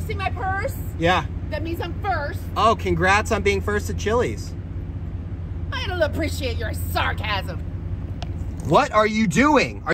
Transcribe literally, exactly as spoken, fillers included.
see my purse? Yeah. That means I'm first. Oh, congrats on being first at Chili's. I don't appreciate your sarcasm. What are you doing? Are